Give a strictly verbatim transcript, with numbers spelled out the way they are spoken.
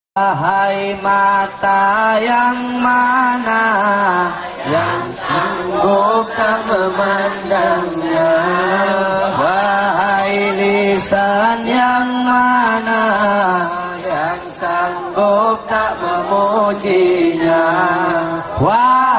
Wahai mata yang mana yang sanggup tak memandangnya, wahai lisan yang mana yang sanggup tak memujinya, wahai